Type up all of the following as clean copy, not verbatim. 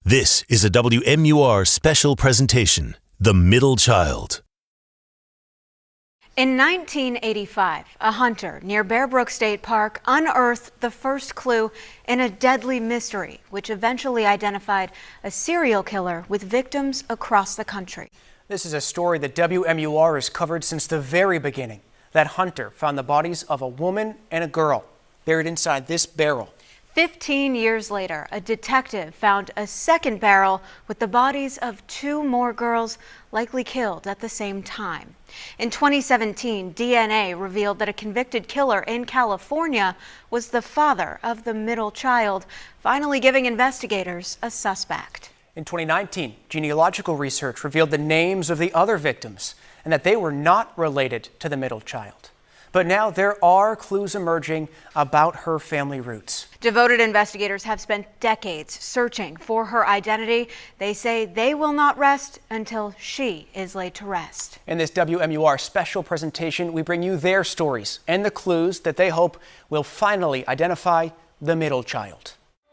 This is a WMUR special presentation, The Middle Child. In 1985, a hunter near Bear Brook State Park unearthed the first clue in a deadly mystery, which eventually identified a serial killer with victims across the country. This is a story that WMUR has covered since the very beginning. That hunter found the bodies of a woman and a girl buried inside this barrel. 15 years later, a detective found a second barrel with the bodies of two more girls likely killed at the same time. In 2017, DNA revealed that a convicted killer in California was the father of the middle child, finally giving investigators a suspect. In 2019, genealogical research revealed the names of the other victims and that they were not related to the middle child. But now there are clues emerging about her family roots. Devoted investigators have spent decades searching for her identity. They say they will not rest until she is laid to rest. In this WMUR special presentation, we bring you their stories and the clues that they hope will finally identify the middle child.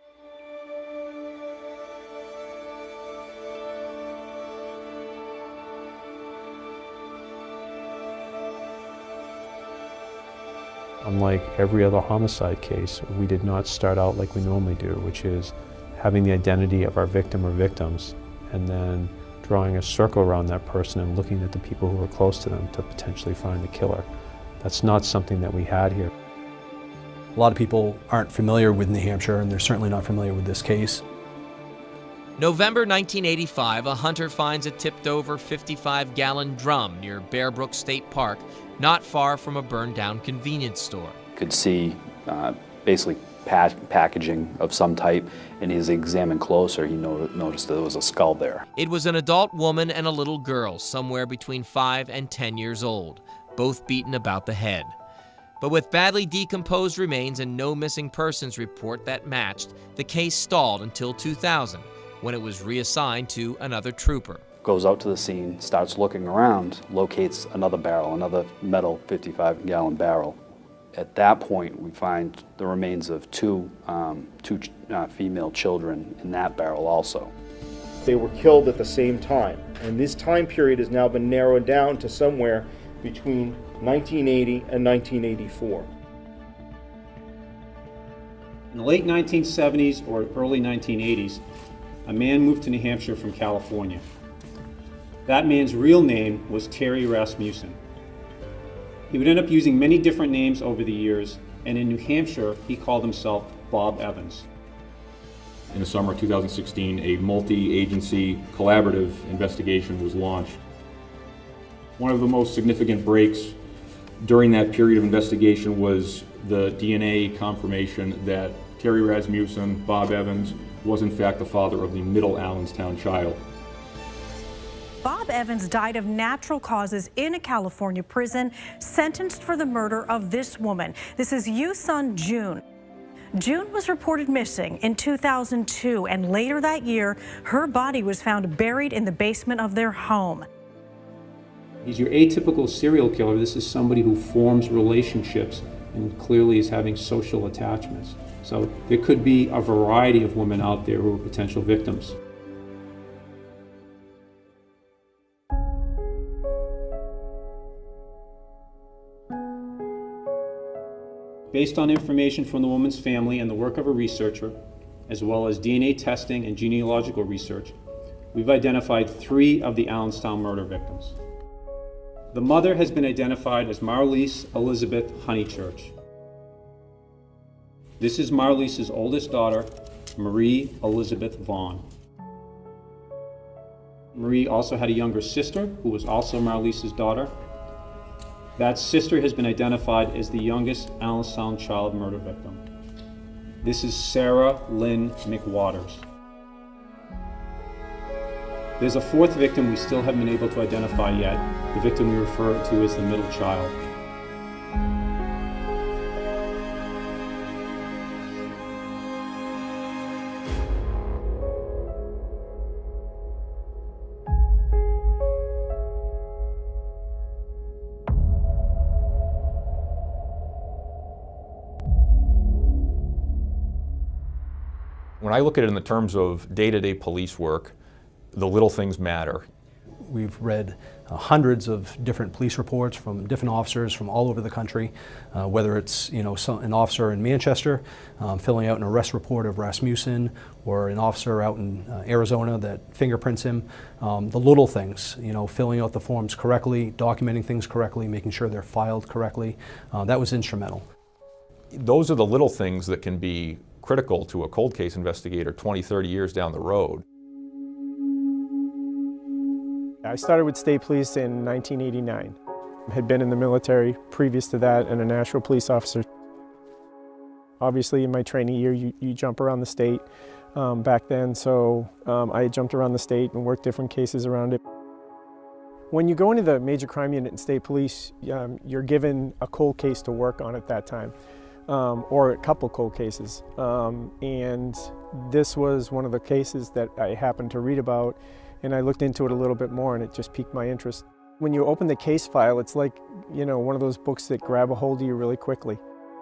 Unlike every other homicide case, we did not start out like we normally do, which is having the identity of our victim or victims and then drawing a circle around that person and looking at the people who were close to them to potentially find the killer. That's not something that we had here. A lot of people aren't familiar with New Hampshire, and they're certainly not familiar with this case. November 1985, a hunter finds a tipped-over 55-gallon drum near Bear Brook State Park, not far from a burned-down convenience store. Could see basically packaging of some type, and as he examined closer, he noticed that there was a skull there. It was an adult woman and a little girl, somewhere between 5 and 10 years old, both beaten about the head. But with badly decomposed remains and no missing persons report that matched, the case stalled until 2000, when it was reassigned to another trooper. Goes out to the scene, starts looking around, locates another barrel, another metal 55-gallon barrel. At that point, we find the remains of two female children in that barrel also. They were killed at the same time, and this time period has now been narrowed down to somewhere between 1980 and 1984. In the late 1970s or early 1980s, a man moved to New Hampshire from California. That man's real name was Terry Rasmussen. He would end up using many different names over the years, and in New Hampshire, he called himself Bob Evans. In the summer of 2016, a multi-agency collaborative investigation was launched. One of the most significant breaks during that period of investigation was the DNA confirmation that Terry Rasmussen, Bob Evans, was in fact the father of the middle Allenstown child. Bob Evans died of natural causes in a California prison, sentenced for the murder of this woman. This is Yu's son, June. June was reported missing in 2002, and later that year, her body was found buried in the basement of their home. He's your atypical serial killer. This is somebody who forms relationships and clearly is having social attachments. So there could be a variety of women out there who are potential victims. Based on information from the woman's family and the work of a researcher, as well as DNA testing and genealogical research, we've identified 3 of the Allenstown murder victims. The mother has been identified as Marlise Elizabeth Honeychurch. This is Marlise's oldest daughter, Marie Elizabeth Vaughn. Marie also had a younger sister who was also Marlise's daughter. That sister has been identified as the youngest Allenstown child murder victim. This is Sarah Lynn McWaters. There's a 4th victim we still haven't been able to identify yet, the victim we refer to as the middle child. When I look at it in the terms of day-to-day police work, the little things matter. We've read hundreds of different police reports from different officers from all over the country, whether it's an officer in Manchester filling out an arrest report of Rasmussen, or an officer out in Arizona that fingerprints him. The little things, filling out the forms correctly, documenting things correctly, making sure they're filed correctly, that was instrumental. Those are the little things that can be critical to a cold case investigator 20, 30 years down the road. I started with state police in 1989. I had been in the military previous to that and a national police officer. Obviously in my training year you jump around the state back then, so I jumped around the state and worked different cases around it. When you go into the major crime unit in state police, you're given a cold case to work on at that time, or a couple cold cases. And this was one of the cases that I happened to read about, and I looked into it a little bit more and it just piqued my interest. When you open the case file, it's like, one of those books that grab a hold of you really quickly.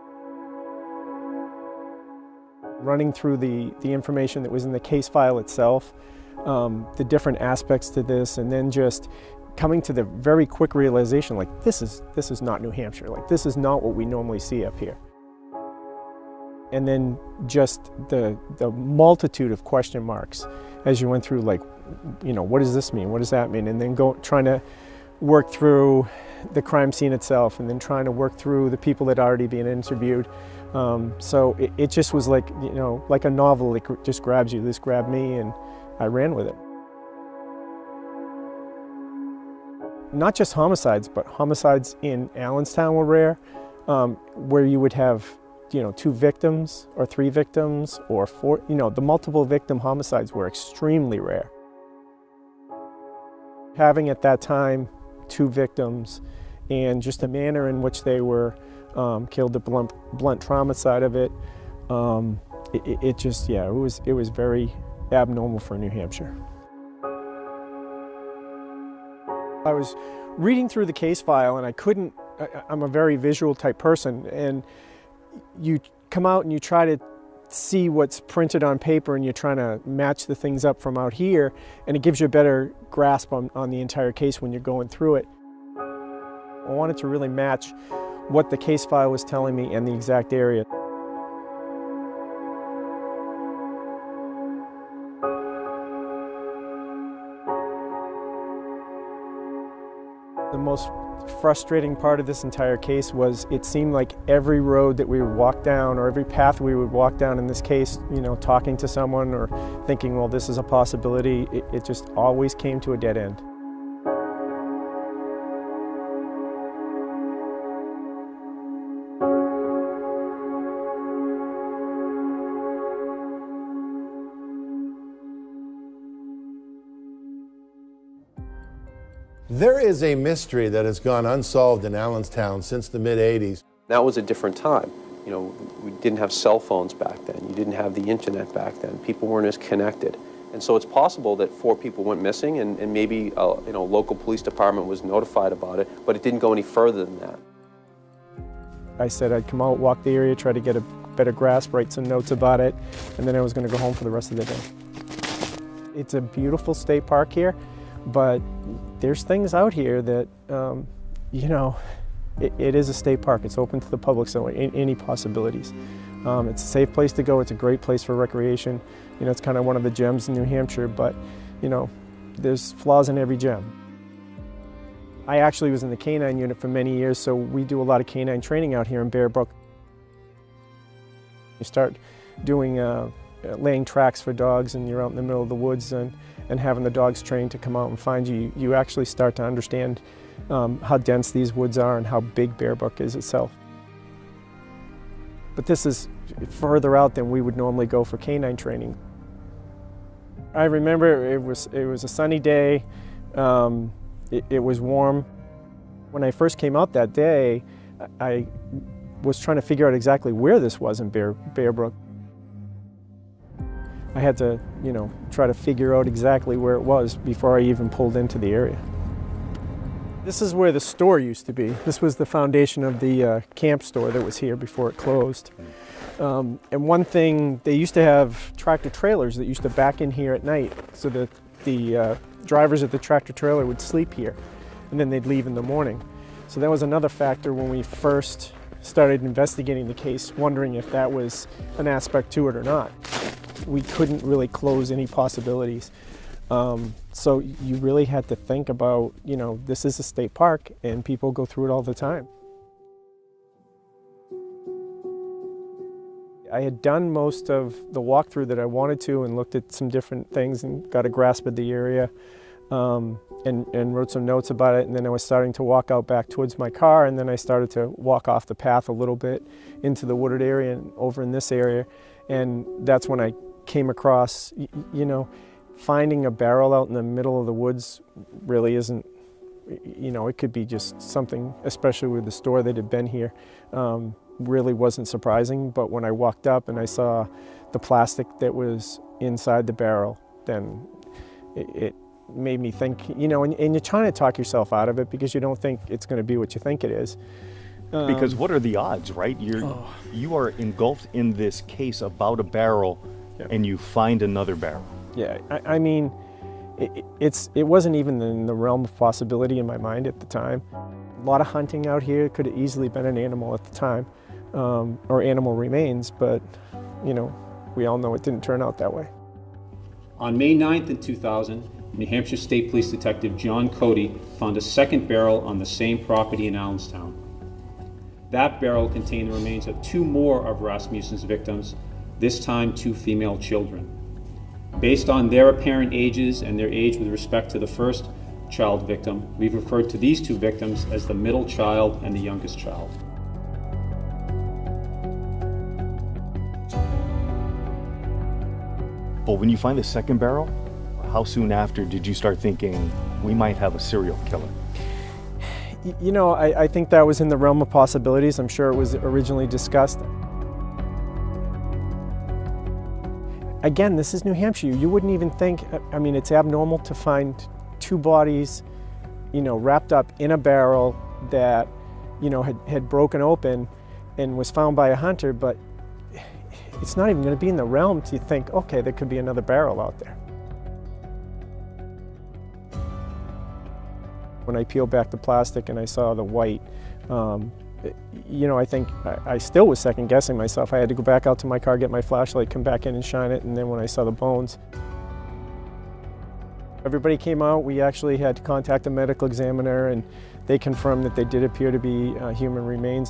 Running through the information that was in the case file itself, the different aspects to this, and then just coming to the very quick realization, like, this is not New Hampshire, like, this is not what we normally see up here. And then just the multitude of question marks as you went through, like, what does this mean? What does that mean? And then trying to work through the crime scene itself, and then trying to work through the people that are already being interviewed. So it just was like, like a novel. It just grabs you. This grabbed me, and I ran with it. Not just homicides, but homicides in Allenstown were rare, where you would have 2 victims or 3 victims or 4, the multiple victim homicides were extremely rare. Having at that time 2 victims and just the manner in which they were killed, the blunt trauma side of it, it was very abnormal for New Hampshire. I was reading through the case file and I'm a very visual type person, and you come out and you try to see what's printed on paper and you're trying to match the things up from out here, and it gives you a better grasp on the entire case when you're going through it. I wanted to really match what the case file was telling me and the exact area. The most frustrating part of this entire case was it seemed like every road that we would walk down, or every path we would walk down in this case, talking to someone or thinking, well, this is a possibility, it just always came to a dead end. There is a mystery that has gone unsolved in Allenstown since the mid-'80s. That was a different time. We didn't have cell phones back then. You didn't have the internet back then. People weren't as connected. And so it's possible that 4 people went missing, and maybe local police department was notified about it, but it didn't go any further than that. I said I'd come out, walk the area, try to get a better grasp, write some notes about it, and then I was going to go home for the rest of the day. It's a beautiful state park here, but there's things out here that, it is a state park. It's open to the public, so any possibilities. It's a safe place to go. It's a great place for recreation. It's kind of one of the gems in New Hampshire, but, there's flaws in every gem. I actually was in the canine unit for many years, so we do a lot of canine training out here in Bear Brook. You start doing laying tracks for dogs, and you're out in the middle of the woods and having the dogs trained to come out and find you. You actually start to understand how dense these woods are and how big Bear Brook is itself. But this is further out than we would normally go for canine training. I remember it was a sunny day. It was warm. When I first came out that day, I was trying to figure out exactly where this was in Bear Brook. I had to, try to figure out exactly where it was before I even pulled into the area. This is where the store used to be. This was the foundation of the camp store that was here before it closed. And one thing, they used to have tractor trailers that used to back in here at night so that the drivers of the tractor trailer would sleep here and then they'd leave in the morning. So that was another factor when we first started investigating the case, wondering if that was an aspect to it or not. We couldn't really close any possibilities. So you really had to think about, you know, this is a state park and people go through it all the time. I had done most of the walkthrough that I wanted to and looked at some different things and got a grasp of the area and wrote some notes about it. And then I was starting to walk out back towards my car, and then I started to walk off the path a little bit into the wooded area and over in this area. And that's when I came across, you know, finding a barrel out in the middle of the woods really isn't, you know, it could be just something, especially with the store that had been here, really wasn't surprising. But when I walked up and I saw the plastic that was inside the barrel, then it made me think, you know, and you're trying to talk yourself out of it because you don't think it's going to be what you think it is. Because what are the odds, right? You are engulfed in this case about a barrel, and you find another barrel. Yeah, I mean, it wasn't even in the realm of possibility in my mind at the time. A lot of hunting out here. Could have easily been an animal at the time, or animal remains, but, you know, we all know it didn't turn out that way. On May 9th in 2000, New Hampshire State Police Detective John Cody found a second barrel on the same property in Allenstown. That barrel contained the remains of two more of Rasmussen's victims, this time 2 female children. Based on their apparent ages and their age with respect to the first child victim, we've referred to these 2 victims as the middle child and the youngest child. But when you find the second barrel, how soon after did you start thinking we might have a serial killer? You know, I think that was in the realm of possibilities. I'm sure it was originally discussed. Again, this is New Hampshire. You wouldn't even think, I mean, it's abnormal to find 2 bodies, you know, wrapped up in a barrel that, you know, had broken open and was found by a hunter, but it's not even going to be in the realm to think, okay, there could be another barrel out there. When I peeled back the plastic and I saw the white, you know, I think I still was second guessing myself. I had to go back out to my car, get my flashlight, come back in and shine it, and then when I saw the bones. Everybody came out. We actually had to contact a medical examiner, and they confirmed that they did appear to be human remains.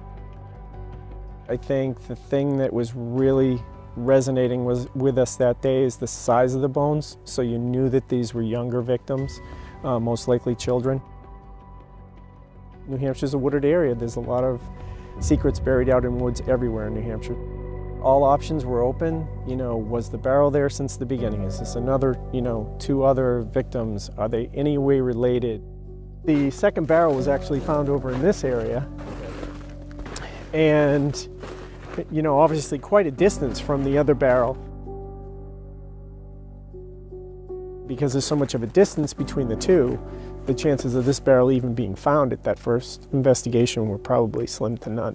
I think the thing that was really resonating with us that day is the size of the bones, so you knew that these were younger victims, most likely children. New Hampshire's a wooded area. There's a lot of secrets buried out in woods everywhere in New Hampshire. All options were open. You know, was the barrel there since the beginning? Is this another, you know, 2 other victims? Are they any way related? The second barrel was actually found over in this area. And, you know, obviously quite a distance from the other barrel. Because there's so much of a distance between the 2, the chances of this barrel even being found at that first investigation were probably slim to none.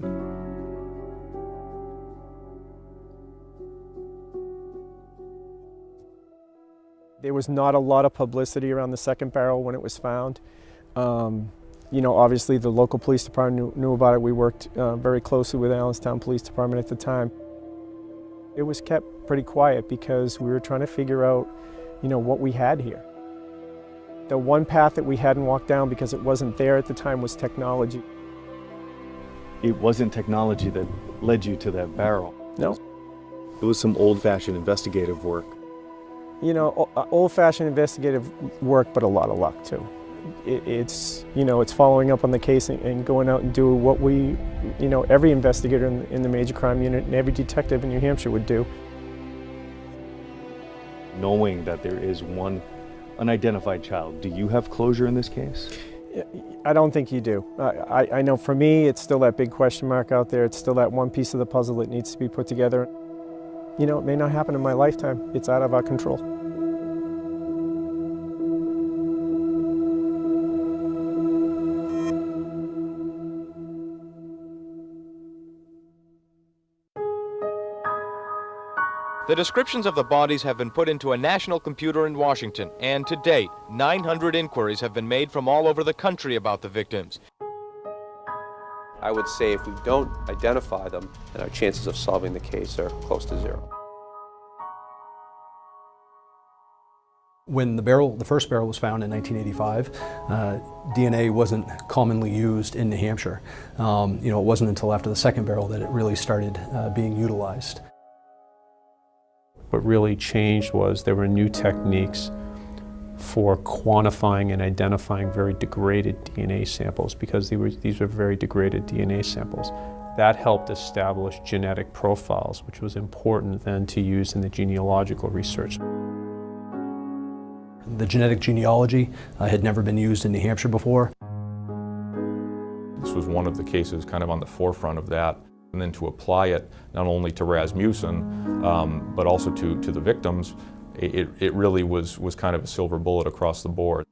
There was not a lot of publicity around the second barrel when it was found. You know, obviously the local police department knew about it. We worked very closely with the Allenstown Police Department at the time. It was kept pretty quiet because we were trying to figure out, you know, what we had here. The one path that we hadn't walked down because it wasn't there at the time was technology. It wasn't technology that led you to that barrel. No. It was some old-fashioned investigative work. You know, old-fashioned investigative work, but a lot of luck too. It's, you know, it's following up on the case and going out and do what we, you know, every investigator in the major crime unit and every detective in New Hampshire would do. Knowing that there is one unidentified child, do you have closure in this case? I don't think you do. I know for me, it's still that big question mark out there. It's still that one piece of the puzzle that needs to be put together. You know, it may not happen in my lifetime. It's out of our control. The descriptions of the bodies have been put into a national computer in Washington, and to date, 900 inquiries have been made from all over the country about the victims. I would say if we don't identify them, then our chances of solving the case are close to zero. When the first barrel was found in 1985, DNA wasn't commonly used in New Hampshire. It wasn't until after the second barrel that it really started being utilized. What really changed was there were new techniques for quantifying and identifying very degraded DNA samples, because these were very degraded DNA samples. That helped establish genetic profiles, which was important then to use in the genealogical research. The genetic genealogy had never been used in New Hampshire before. This was one of the cases kind of on the forefront of that. And then to apply it not only to Rasmussen, but also to the victims, it really was kind of a silver bullet across the board.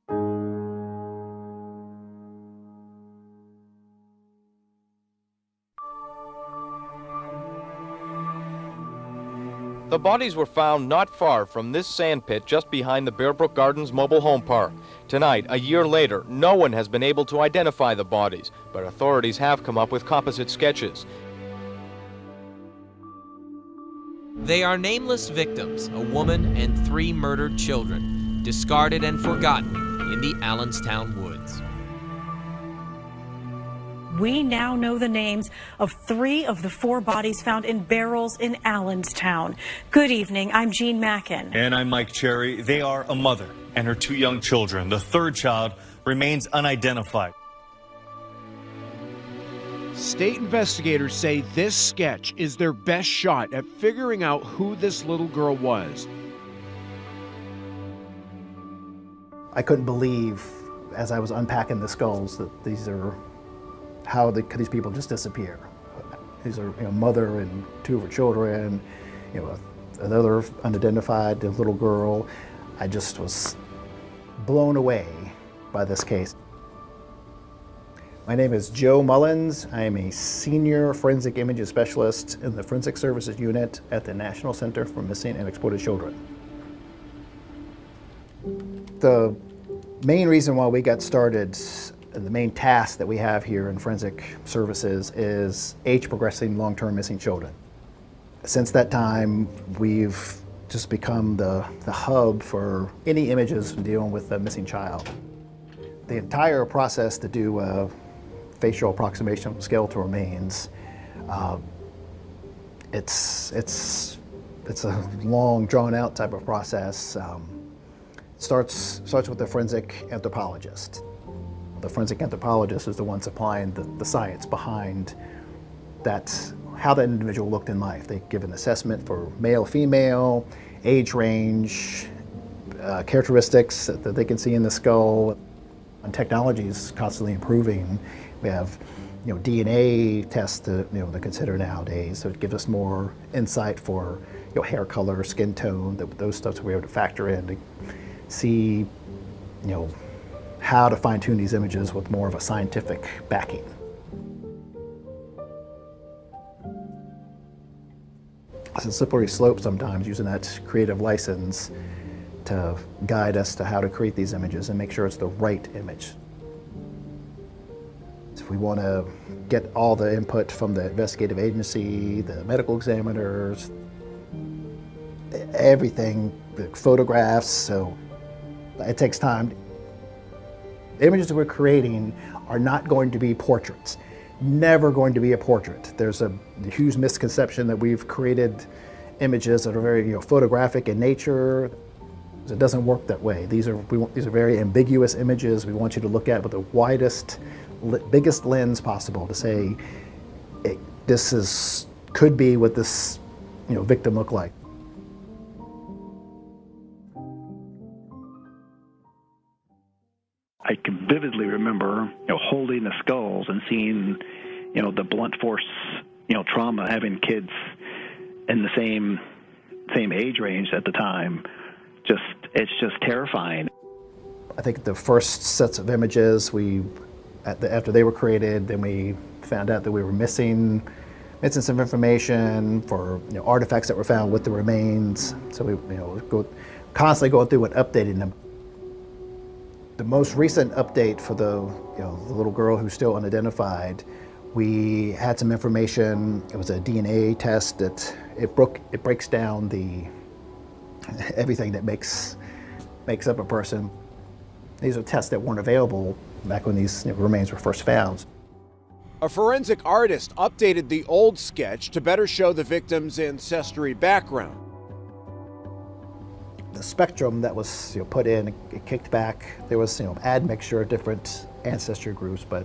The bodies were found not far from this sand pit just behind the Bear Brook Gardens mobile home park. Tonight, a year later, no one has been able to identify the bodies, but authorities have come up with composite sketches. They are nameless victims, a woman and 3 murdered children, discarded and forgotten in the Allenstown woods. We now know the names of 3 of the 4 bodies found in barrels in Allenstown. Good evening, I'm Jean Mackin. And I'm Mike Cherry. They are a mother and her 2 young children. The 3rd child remains unidentified. State investigators say this sketch is their best shot at figuring out who this little girl was. I couldn't believe, as I was unpacking the skulls, that these are, how could these people just disappear? These are, mother and 2 of her children, another unidentified little girl. I just was blown away by this case. My name is Joe Mullins. I am a senior forensic images specialist in the Forensic Services Unit at the National Center for Missing and Exploited Children. The main reason why we got started, and the main task that we have here in Forensic Services, is age-progressing long-term missing children. Since that time, we've just become the hub for any images dealing with a missing child. The entire process to do facial approximation of skeletal remains, it's a long, drawn-out type of process. Starts with the forensic anthropologist. The forensic anthropologist is the one supplying the science behind how that individual looked in life. They give an assessment for male, female, age range, characteristics that they can see in the skull. And technology is constantly improving. We have, DNA tests to consider nowadays, so it gives us more insight for hair color, skin tone, those stuff we're able to factor in to see, how to fine-tune these images with more of a scientific backing. It's a slippery slope sometimes, using that creative license to guide us to how to create these images and make sure it's the right image. If we want to get all the input from the investigative agency, the medical examiners, everything, the photographs, so it takes time. The images that we're creating are not going to be portraits. Never going to be a portrait. There's a huge misconception that we've created images that are very photographic in nature. It doesn't work that way. These are very ambiguous images. We want you to look at with the widest, biggest lens possible to say, this could be what this victim looked like. I can vividly remember, holding the skulls and seeing, the blunt force, trauma, having kids in the same age range at the time. It's just terrifying. I think the first sets of images after they were created, then we found out that we were missing missing some information for artifacts that were found with the remains. So we constantly going through and updating them. The most recent update for the little girl who's still unidentified, we had some information. It was a DNA test that it breaks down everything that makes up a person. These are tests that weren't available back when these remains were first found. A forensic artist updated the old sketch to better show the victim's ancestry background. The spectrum that was put in, it kicked back. There was admixture of different ancestry groups, but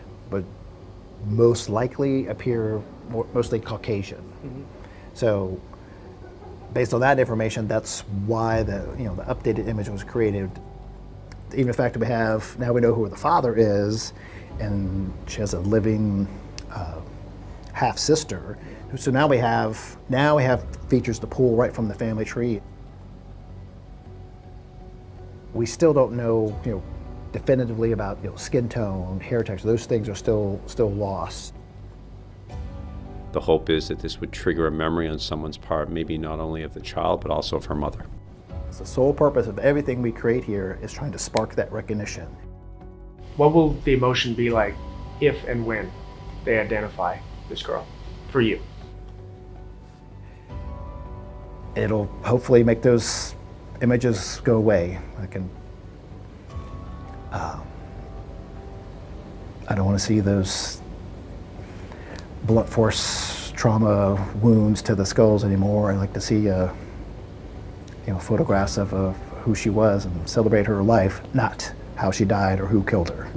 most likely appear mostly Caucasian. Mm-hmm. So based on that information, that's why the updated image was created. Even the fact that now we know who the father is, and she has a living half sister. So now we have features to pull right from the family tree. We still don't know definitively about skin tone, hair texture. Those things are still lost. The hope is that this would trigger a memory on someone's part, maybe not only of the child, but also of her mother. The sole purpose of everything we create here is trying to spark that recognition. What will the emotion be like if and when they identify this girl for you? It'll hopefully make those images go away. I don't want to see those blunt force trauma wounds to the skulls anymore. I'd like to see photographs of who she was and celebrate her life, not how she died or who killed her.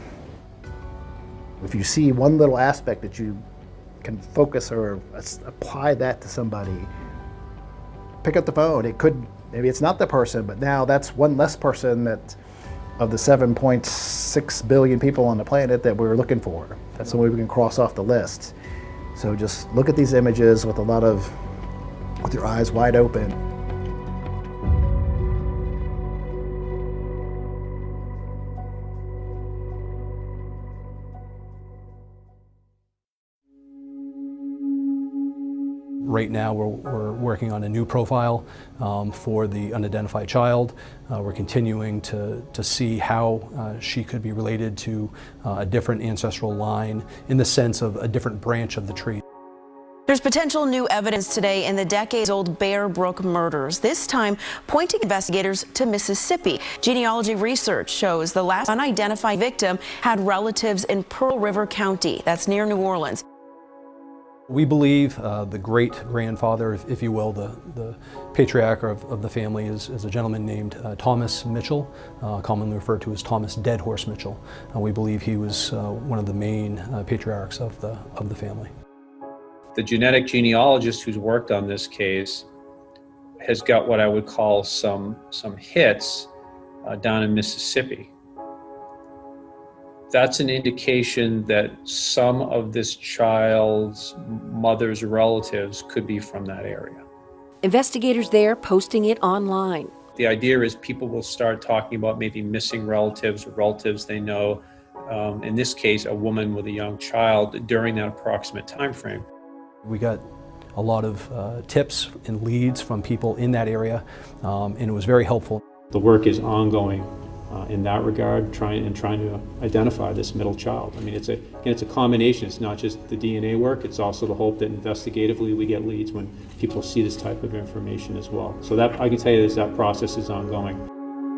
If you see one little aspect that you can focus or apply that to somebody, pick up the phone. Maybe it's not the person, but now that's one less person that of the 7.6 billion people on the planet that we're looking for. That's the way we can cross off the list. So just look at these images with your eyes wide open. Right now we're working on a new profile for the unidentified child. We're continuing to see how she could be related to a different ancestral line in the sense of a different branch of the tree. There's potential new evidence today in the decades-old Bear Brook murders, this time pointing investigators to Mississippi. Genealogy research shows the last unidentified victim had relatives in Pearl River County, that's near New Orleans. We believe the great-grandfather, if you will, the patriarch of the family is a gentleman named Thomas Mitchell, commonly referred to as Thomas Dead Horse Mitchell. We believe he was one of the main patriarchs of the family. The genetic genealogist who's worked on this case has got what I would call some hits down in Mississippi. That's an indication that some of this child's mother's relatives could be from that area. Investigators there posting it online. The idea is people will start talking about maybe missing relatives or relatives they know, in this case, a woman with a young child during that approximate time frame. We got a lot of tips and leads from people in that area, and it was very helpful. The work is ongoing in that regard, trying to identify this middle child. I mean, it's a combination. It's not just the DNA work, it's also the hope that investigatively we get leads when people see this type of information as well. So that, I can tell you that process is ongoing.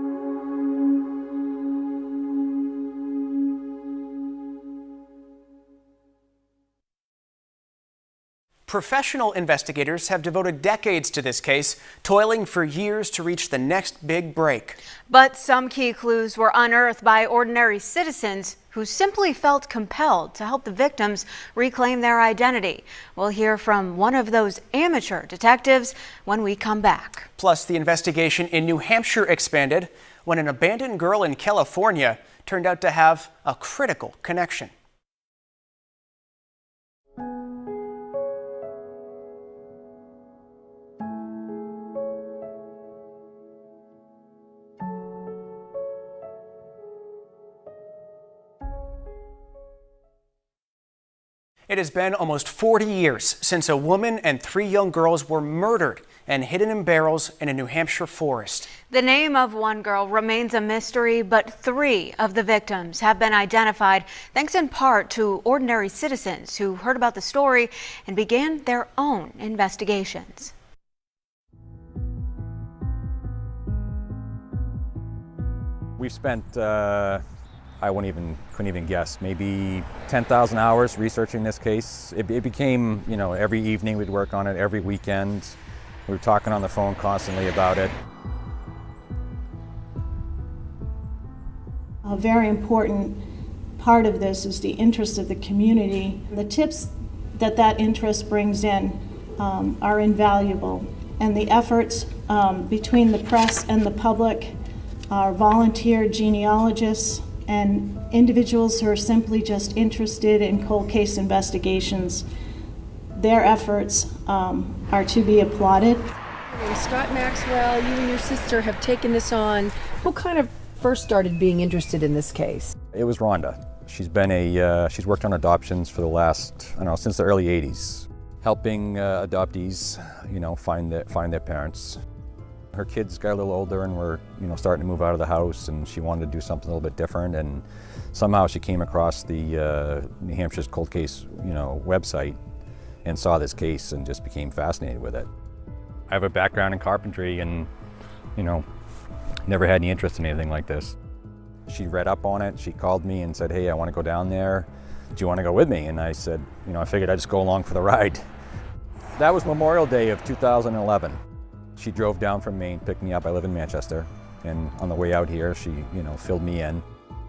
Professional investigators have devoted decades to this case, toiling for years to reach the next big break. But some key clues were unearthed by ordinary citizens who simply felt compelled to help the victims reclaim their identity. We'll hear from one of those amateur detectives when we come back. Plus, the investigation in New Hampshire expanded when an abandoned girl in California turned out to have a critical connection. It has been almost 40 years since a woman and 3 young girls were murdered and hidden in barrels in a New Hampshire forest. The name of one girl remains a mystery, but 3 of the victims have been identified thanks in part to ordinary citizens who heard about the story and began their own investigations. We've spent, I couldn't even guess, maybe 10,000 hours researching this case. It became, every evening we'd work on it, every weekend. We were talking on the phone constantly about it. A very important part of this is the interest of the community. The tips that interest brings in are invaluable, and the efforts between the press and the public, our volunteer genealogists, and individuals who are simply just interested in cold case investigations, their efforts are to be applauded. Scott Maxwell, you and your sister have taken this on. Who kind of first started being interested in this case? It was Rhonda. She's worked on adoptions for the last, since the early 80s, helping adoptees, find their parents. Her kids got a little older and were, starting to move out of the house, and she wanted to do something a little bit different, and somehow she came across the New Hampshire's cold case, website and saw this case and just became fascinated with it. I have a background in carpentry and, never had any interest in anything like this. She read up on it, she called me and said, hey, I want to go down there. Do you want to go with me? And I said, I figured I'd just go along for the ride. That was Memorial Day of 2011. She drove down from Maine, picked me up. I live in Manchester. And on the way out here, she, filled me in.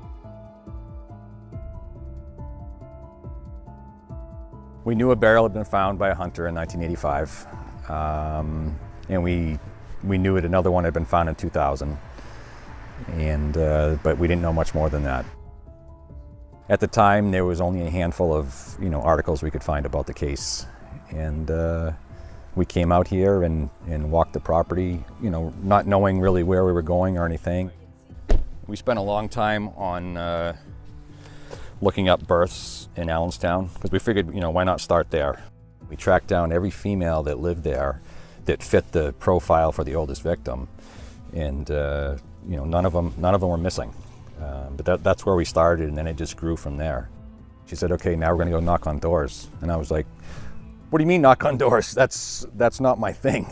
We knew a barrel had been found by a hunter in 1985. And we knew another one had been found in 2000. And, but we didn't know much more than that. At the time, there was only a handful of, articles we could find about the case. And we came out here and walked the property, not knowing really where we were going or anything. We spent a long time on looking up births in Allenstown, because we figured, why not start there? We tracked down every female that lived there that fit the profile for the oldest victim, and none of them were missing. But that's where we started, and then it just grew from there. She said, okay, now we're gonna go knock on doors. And I was like, what do you mean knock on doors? That's not my thing,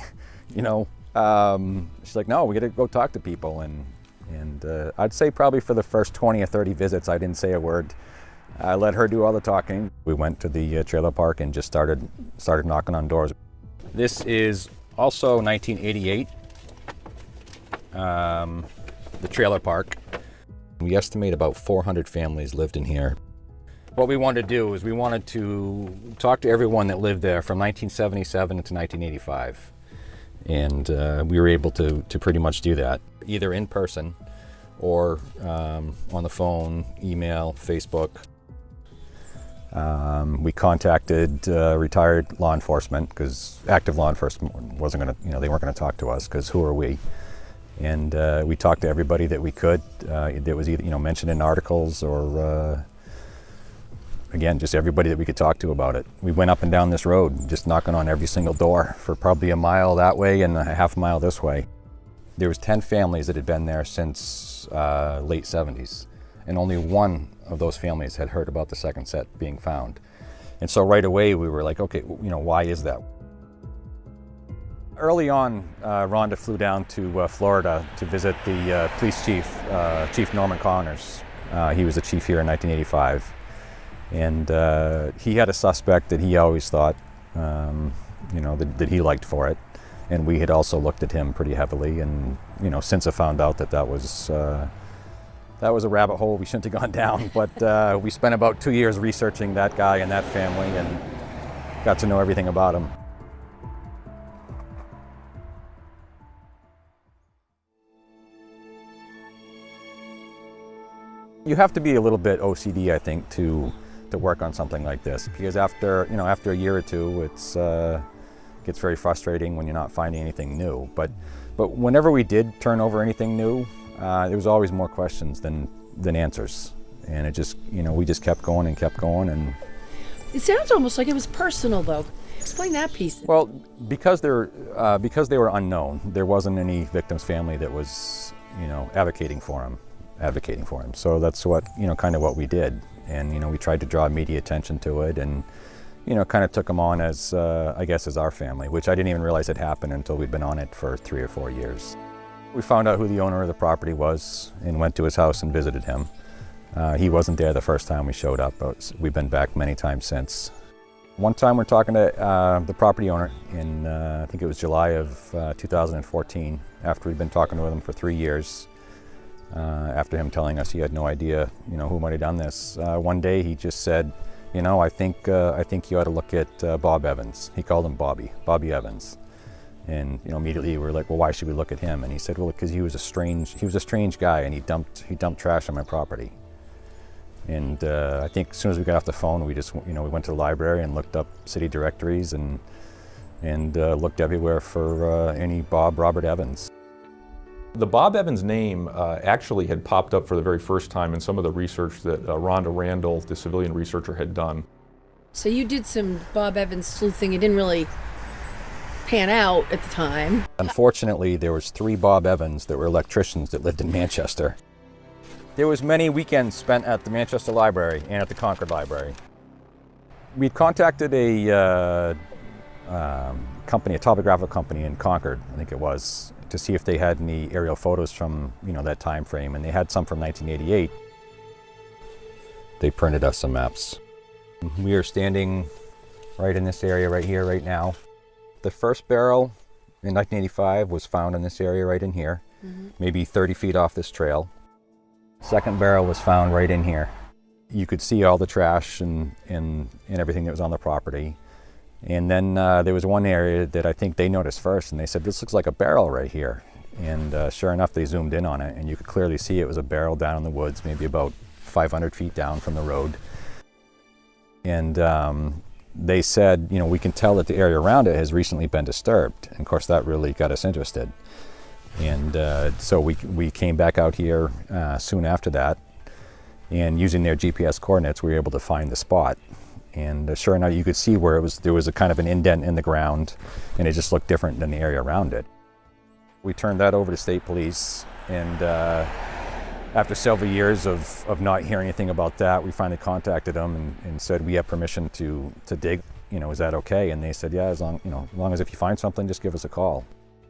She's like, no, we gotta go talk to people. And I'd say probably for the first 20 or 30 visits, I didn't say a word. I let her do all the talking. We went to the trailer park and just started knocking on doors. This is also 1988, the trailer park. We estimate about 400 families lived in here. What we wanted to do is we wanted to talk to everyone that lived there from 1977 to 1985. And we were able to pretty much do that, either in person or on the phone, email, Facebook. We contacted retired law enforcement, because active law enforcement wasn't going to, they weren't going to talk to us, because who are we? And we talked to everybody that we could. That was either, mentioned in articles or, again, just everybody that we could talk to about it. We went up and down this road, just knocking on every single door for probably a mile that way and a half mile this way. There was 10 families that had been there since late 70s, and only one of those families had heard about the second set being found. And so right away we were like, okay, why is that? Early on, Rhonda flew down to Florida to visit the police chief, Chief Norman Connors. He was the chief here in 1985. And he had a suspect that he always thought, that he liked for it. And we had also looked at him pretty heavily, and since I found out that was a rabbit hole we shouldn't have gone down. But we spent about 2 years researching that guy and that family, and got to know everything about him. You have to be a little bit OCD, I think, to work on something like this, because after a year or two, it's gets very frustrating when you're not finding anything new. But whenever we did turn over anything new, there was always more questions than answers, and it just we just kept going and kept going, and It sounds almost like it was personal, though. Explain that piece. Well, because they were unknown, there wasn't any victim's family that was, advocating for him. So that's what, kind of what we did. And, we tried to draw media attention to it and, kind of took him on as, I guess, as our family, which I didn't even realize had happened until we'd been on it for 3 or 4 years. We found out who the owner of the property was and went to his house and visited him. He wasn't there the first time we showed up, but we've been back many times since. One time we're talking to the property owner in, I think it was July of 2014, after we'd been talking with him for 3 years, after him telling us he had no idea, who might have done this. One day he just said, I think you ought to look at Bob Evans. He called him Bobby Evans. And immediately we were like, well, why should we look at him? And he said, well, because he was a strange guy, and he dumped trash on my property. And I think as soon as we got off the phone, we just, we went to the library and looked up city directories and looked everywhere for any Bob Robert Evans. The Bob Evans name actually had popped up for the very first time in some of the research that Rhonda Randall, the civilian researcher, had done. So you did some Bob Evans sleuthing. It didn't really pan out at the time. Unfortunately, there was 3 Bob Evans that were electricians that lived in Manchester. There was many weekends spent at the Manchester Library and at the Concord Library. We contacted a company, a topographic company in Concord, I think it was, to see if they had any aerial photos from that time frame, and they had some from 1988. They printed us some maps. We are standing right in this area right here, right now. The first barrel in 1985 was found in this area right in here, maybe 30 feet off this trail. Second barrel was found right in here. You could see all the trash and everything that was on the property. And then there was one area that I think they noticed first, and they said, this looks like a barrel right here. And sure enough, they zoomed in on it, and you could clearly see it was a barrel down in the woods, maybe about 500 feet down from the road. And they said, we can tell that the area around it has recently been disturbed. And of course, that really got us interested. And so we came back out here soon after that, and using their GPS coordinates, we were able to find the spot. And sure enough, you could see where there was a kind of an indent in the ground, and it just looked different than the area around it. We turned that over to state police, and after several years of not hearing anything about that, we finally contacted them and said, we have permission to dig. Is that okay? And they said, yeah, as long as if you find something, just give us a call.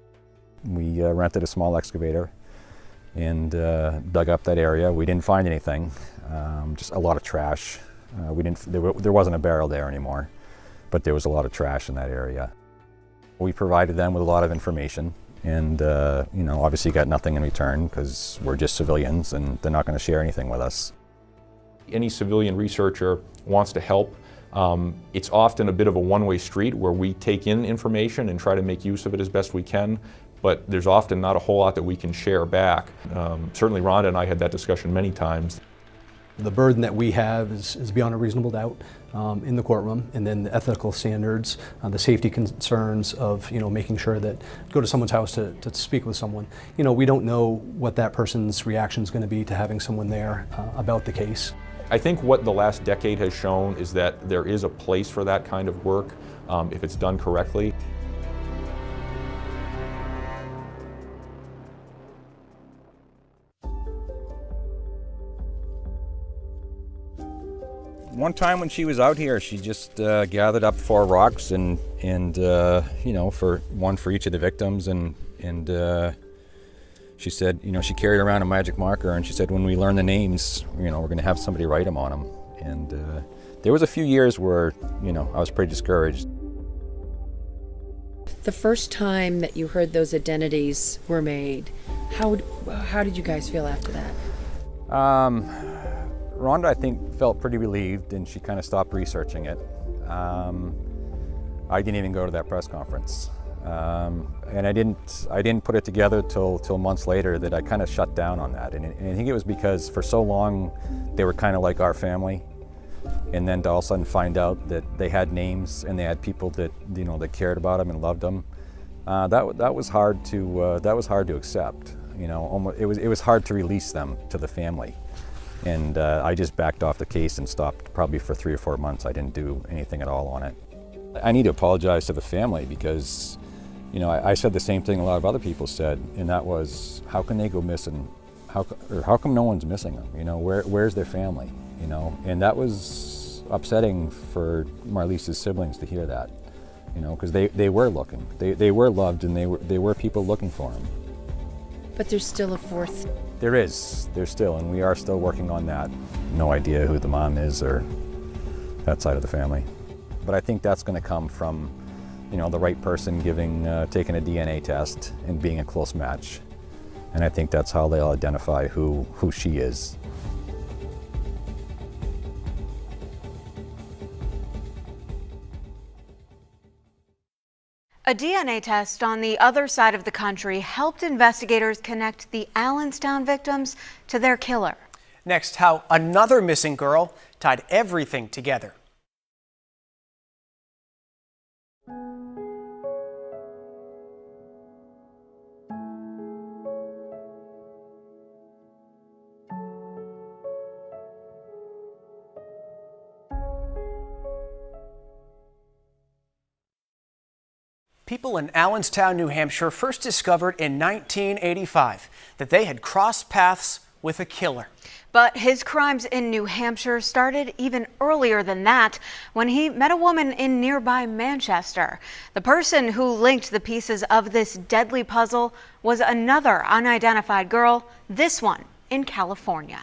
We rented a small excavator and dug up that area. We didn't find anything, just a lot of trash. There wasn't a barrel there anymore, but there was a lot of trash in that area. We provided them with a lot of information, and obviously got nothing in return because we're just civilians and they're not going to share anything with us. Any civilian researcher wants to help. It's often a bit of a one-way street where we take in information and try to make use of it as best we can, but there's often not a whole lot that we can share back. Certainly Rhonda and I had that discussion many times. The burden that we have is beyond a reasonable doubt in the courtroom, and then the ethical standards, the safety concerns of making sure that go to someone's house to speak with someone. We don't know what that person's reaction is going to be to having someone there about the case. I think what the last decade has shown is that there is a place for that kind of work if it's done correctly. One time when she was out here, she just gathered up 4 rocks and for one for each of the victims, and she said, she carried around a magic marker, and she said, when we learn the names, we're going to have somebody write them on them. And there was a few years where, I was pretty discouraged. The first time that you heard those identities were made, how did you guys feel after that? Rhonda, I think, felt pretty relieved, and she kind of stopped researching it. I didn't even go to that press conference, and I didn't put it together till months later that I kind of shut down on that. And I think it was because for so long they were kind of like our family, and then to all of a sudden find out that they had names and they had people that that cared about them and loved them. That was hard to accept. It was hard to release them to the family. And I just backed off the case and stopped probably for 3 or 4 months. I didn't do anything at all on it. I need to apologize to the family because, you know, I said the same thing a lot of other people said, and that was, how can they go missing? How come no one's missing them? You know, where's their family? You know, and that was upsetting for Marlise's siblings to hear that. You know, because they were looking, they were loved, and they were people looking for them. But there's still a fourth. There's still, and we are still working on that. No idea who the mom is or that side of the family. But I think that's going to come from, you know, the right person taking a DNA test and being a close match. And I think that's how they'll identify who she is. A DNA test on the other side of the country helped investigators connect the Allenstown victims to their killer. Next, how another missing girl tied everything together. People in Allenstown, New Hampshire first discovered in 1985 that they had crossed paths with a killer. But his crimes in New Hampshire started even earlier than that, when he met a woman in nearby Manchester. The person who linked the pieces of this deadly puzzle was another unidentified girl, this one in California.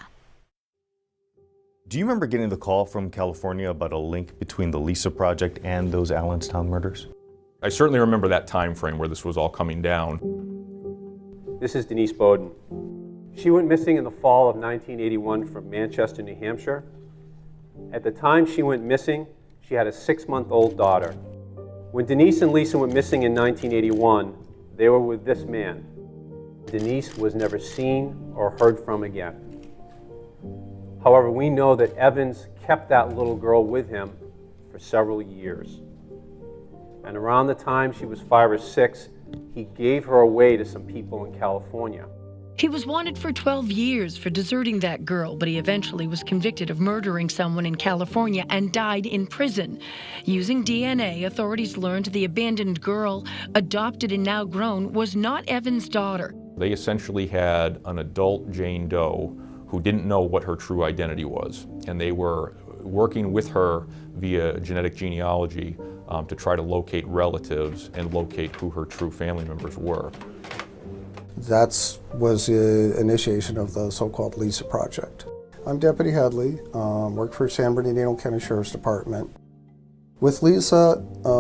Do you remember getting the call from California about a link between the Lisa Project and those Allenstown murders? I certainly remember that time frame where this was all coming down. This is Denise Bowden. She went missing in the fall of 1981 from Manchester, New Hampshire. At the time she went missing, she had a 6-month-old daughter. When Denise and Lisa went missing in 1981, they were with this man. Denise was never seen or heard from again. However, we know that Evans kept that little girl with him for several years. And around the time she was 5 or 6, he gave her away to some people in California. He was wanted for 12 years for deserting that girl, but he eventually was convicted of murdering someone in California and died in prison. Using DNA, authorities learned the abandoned girl, adopted and now grown, was not Evans' daughter. They essentially had an adult Jane Doe who didn't know what her true identity was, and they were working with her via genetic genealogy to try to locate relatives and locate who her true family members were. That was the initiation of the so-called Lisa Project. I'm Deputy Headley, work for San Bernardino County Sheriff's Department. With Lisa,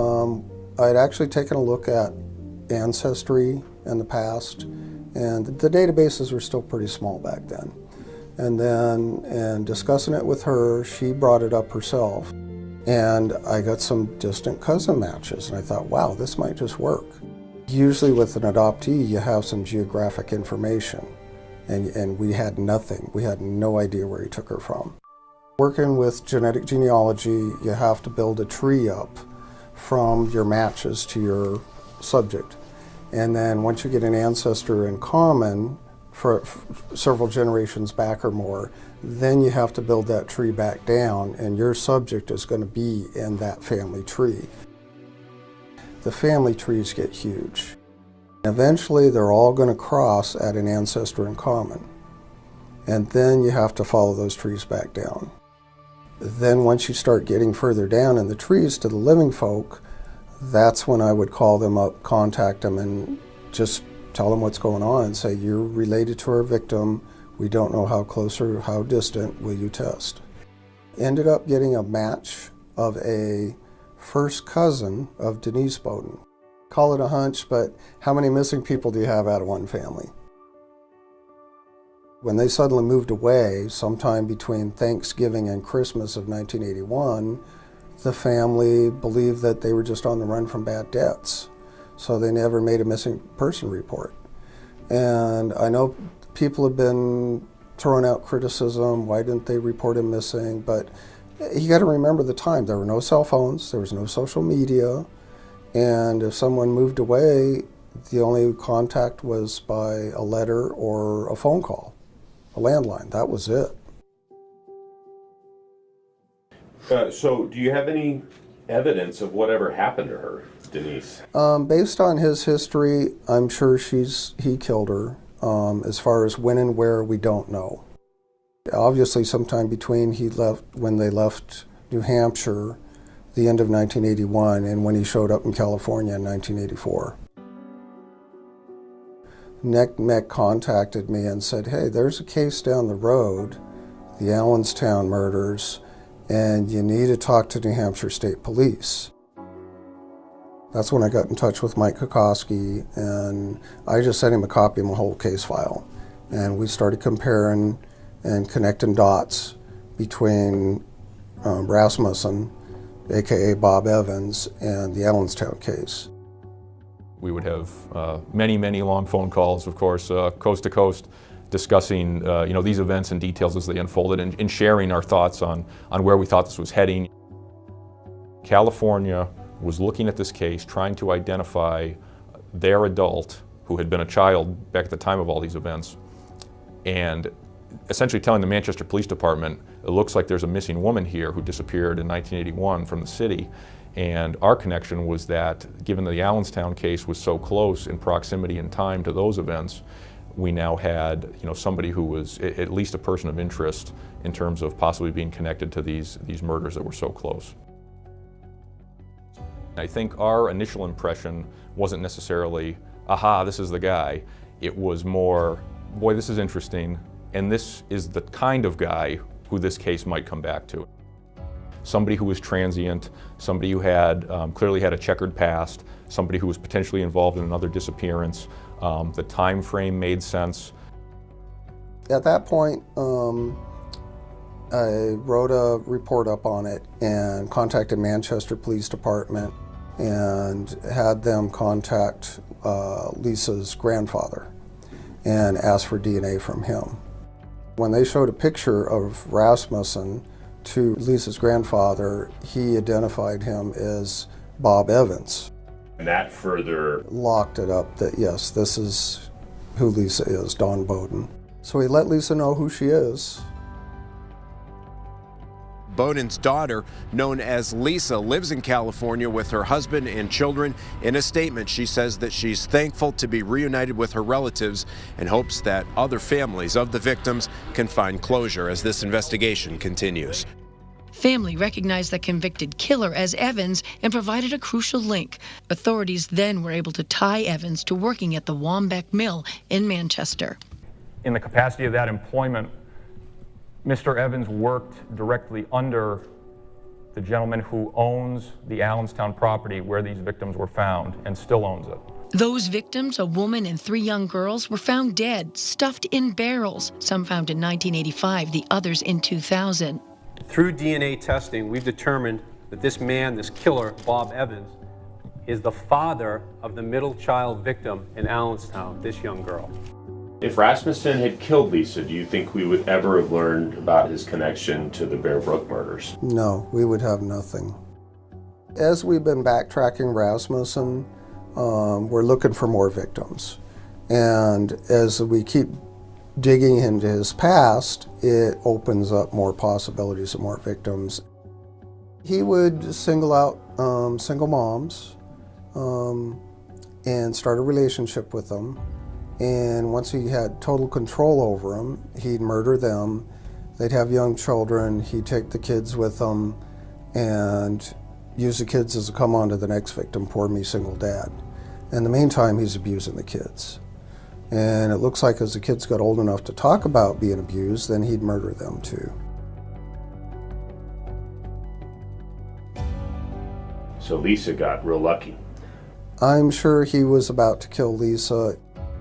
I'd actually taken a look at ancestry in the past, and the databases were still pretty small back then. And then, in discussing it with her, she brought it up herself. And I got some distant cousin matches, and I thought, wow, this might just work. Usually with an adoptee, you have some geographic information, and we had nothing. We had no idea where he took her from. Working with genetic genealogy, you have to build a tree up from your matches to your subject. And then once you get an ancestor in common, for several generations back or more, then you have to build that tree back down, and your subject is going to be in that family tree. The family trees get huge. Eventually, they're all going to cross at an ancestor in common, and then you have to follow those trees back down. Then once you start getting further down in the trees to the living folk, that's when I would call them up, contact them, and just tell them what's going on and say, you're related to our victim, we don't know how close or how distant, will you test? Ended up getting a match of a first cousin of Denise Bowden. Call it a hunch, but how many missing people do you have out of one family? When they suddenly moved away, sometime between Thanksgiving and Christmas of 1981, the family believed that they were just on the run from bad debts. So they never made a missing person report. And I know people have been throwing out criticism, why didn't they report him missing? But you got to remember the time. There were no cell phones, there was no social media, and if someone moved away, the only contact was by a letter or a phone call, a landline. That was it. So do you have any evidence of whatever happened to her, Denise? Based on his history, I'm sure he killed her. As far as when and where, we don't know. Obviously, sometime between when they left New Hampshire, the end of 1981, and when he showed up in California in 1984. NEC contacted me and said, hey, there's a case down the road, the Allenstown murders, and you need to talk to New Hampshire State Police. That's when I got in touch with Mike Kokoski, and I just sent him a copy of my whole case file. And we started comparing and connecting dots between Rasmussen, aka Bob Evans, and the Allenstown case. We would have many, many long phone calls, of course, coast to coast, discussing these events and details as they unfolded, and sharing our thoughts on where we thought this was heading. California was looking at this case, trying to identify their adult, who had been a child back at the time of all these events, and essentially telling the Manchester Police Department, it looks like there's a missing woman here who disappeared in 1981 from the city. And our connection was that, given that the Allenstown case was so close in proximity and time to those events, we now had somebody who was at least a person of interest in terms of possibly being connected to these murders that were so close. I think our initial impression wasn't necessarily, aha, this is the guy. It was more, boy, this is interesting, and this is the kind of guy who this case might come back to. Somebody who was transient, somebody who had clearly had a checkered past, somebody who was potentially involved in another disappearance. The time frame made sense. At that point, I wrote a report up on it and contacted Manchester Police Department and had them contact Lisa's grandfather and ask for DNA from him. When they showed a picture of Rasmussen to Lisa's grandfather, he identified him as Bob Evans. And that further locked it up that yes, this is who Lisa is, Dawn Bowden. So he let Lisa know who she is. Bowden's daughter, known as Lisa, lives in California with her husband and children. In a statement, she says that she's thankful to be reunited with her relatives and hopes that other families of the victims can find closure as this investigation continues. Family recognized the convicted killer as Evans and provided a crucial link. Authorities then were able to tie Evans to working at the Wambeck Mill in Manchester. In the capacity of that employment, Mr. Evans worked directly under the gentleman who owns the Allenstown property where these victims were found and still owns it. Those victims, a woman and 3 young girls, were found dead, stuffed in barrels, some found in 1985, the others in 2000. Through DNA testing, we've determined that this man, this killer, Bob Evans, is the father of the middle child victim in Allenstown, this young girl. If Rasmussen had killed Lisa, do you think we would ever have learned about his connection to the Bear Brook murders? No, we would have nothing. As we've been backtracking Rasmussen, we're looking for more victims. And as we keep digging into his past, it opens up more possibilities of more victims. He would single out single moms and start a relationship with them. And once he had total control over them, he'd murder them. They'd have young children. He'd take the kids with them and use the kids as a come on to the next victim, poor me, single dad. In the meantime, he's abusing the kids. And it looks like as the kids got old enough to talk about being abused, then he'd murder them too. So Lisa got real lucky. I'm sure he was about to kill Lisa.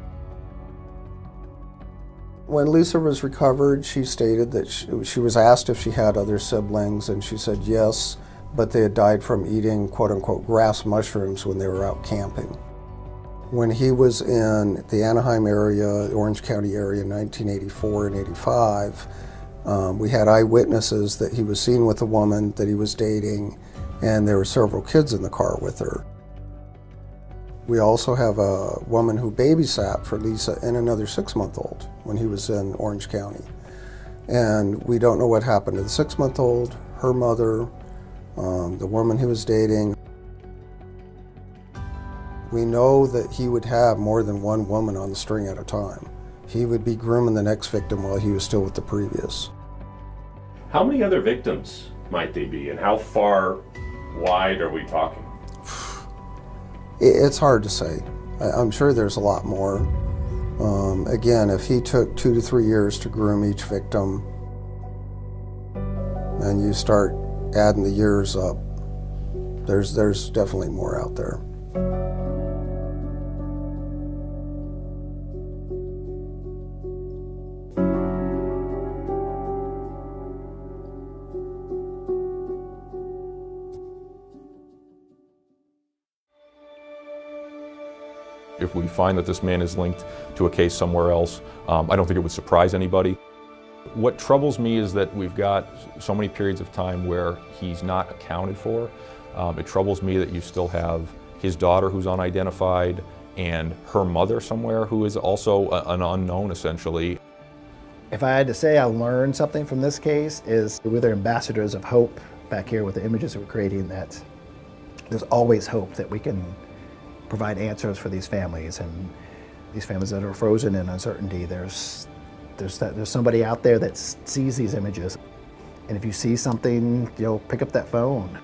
When Lisa was recovered, she stated that she was asked if she had other siblings, and she said yes, but they had died from eating quote-unquote grass mushrooms when they were out camping. When he was in the Anaheim area, Orange County area in 1984 and 85, we had eyewitnesses that he was seen with a woman that he was dating, and there were several kids in the car with her. We also have a woman who babysat for Lisa and another 6-month-old when he was in Orange County. And we don't know what happened to the 6-month-old. her mother, the woman he was dating. We know that he would have more than one woman on the string at a time. He would be grooming the next victim while he was still with the previous. How many other victims might they be, and how far wide are we talking? It's hard to say. I'm sure there's a lot more. Again, if he took 2 to 3 years to groom each victim, and you start adding the years up, there's definitely more out there. If we find that this man is linked to a case somewhere else, I don't think it would surprise anybody. What troubles me is that we've got so many periods of time where he's not accounted for. It troubles me that you still have his daughter who's unidentified and her mother somewhere who is also an unknown, essentially. If I had to say I learned something from this case, is we're the ambassadors of hope back here with the images that we're creating, that there's always hope that we can provide answers for these families, and these families that are frozen in uncertainty. There's somebody out there that sees these images, and if you see something, you'll pick up that phone.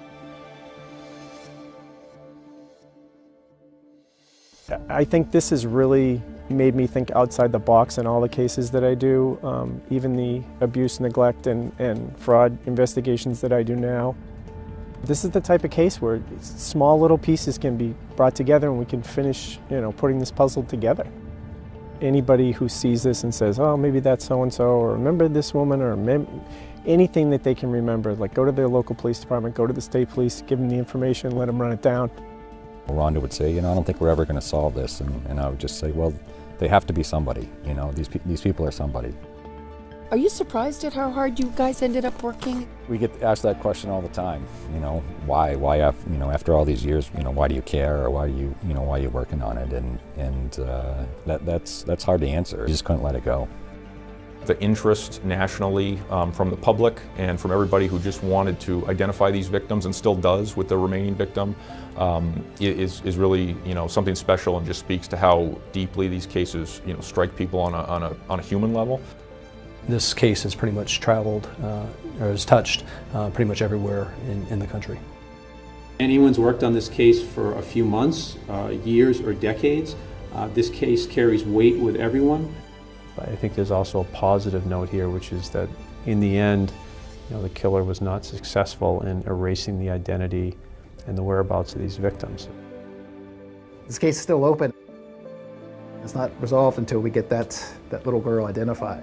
I think this has really made me think outside the box in all the cases that I do, even the abuse, neglect, and fraud investigations that I do now. This is the type of case where small little pieces can be brought together and we can finish, putting this puzzle together. Anybody who sees this and says, oh, maybe that's so-and-so, or remember this woman, or anything that they can remember, like go to their local police department, go to the state police, give them the information, let them run it down. Rhonda would say, I don't think we're ever going to solve this, and I would just say, well, they have to be somebody, these people are somebody. Are you surprised at how hard you guys ended up working? We get asked that question all the time, why, after all these years, why do you care, or why are you working on it, and that's hard to answer. You just couldn't let it go. The interest nationally from the public and from everybody who just wanted to identify these victims, and still does with the remaining victim, is really something special, and just speaks to how deeply these cases strike people on a human level. This case has pretty much traveled, or has touched pretty much everywhere in the country. Anyone's worked on this case for a few months, years, or decades, this case carries weight with everyone. I think there's also a positive note here, which is that in the end, the killer was not successful in erasing the identity and the whereabouts of these victims. This case is still open. It's not resolved until we get that little girl identified.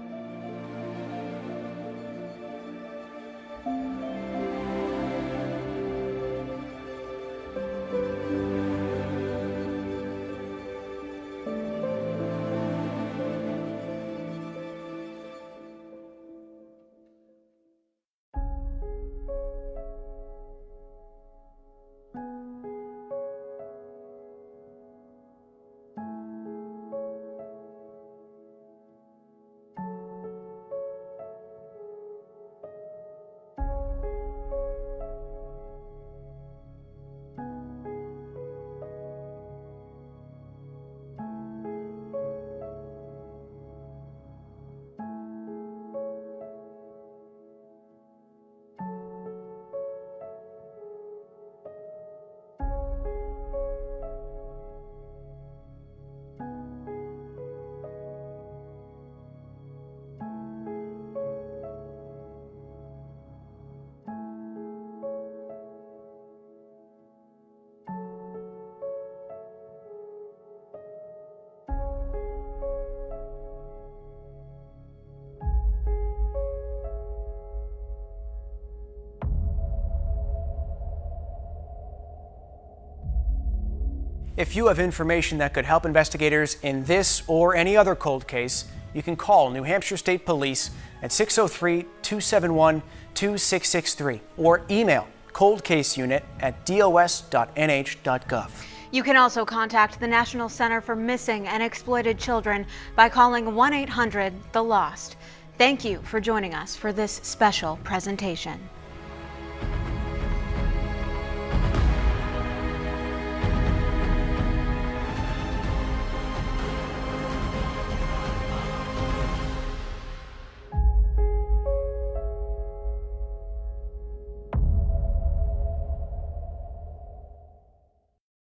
If you have information that could help investigators in this or any other cold case, you can call New Hampshire State Police at 603-271-2663 or email coldcaseunit@dos.nh.gov. You can also contact the National Center for Missing and Exploited Children by calling 1-800-THE-LOST. Thank you for joining us for this special presentation.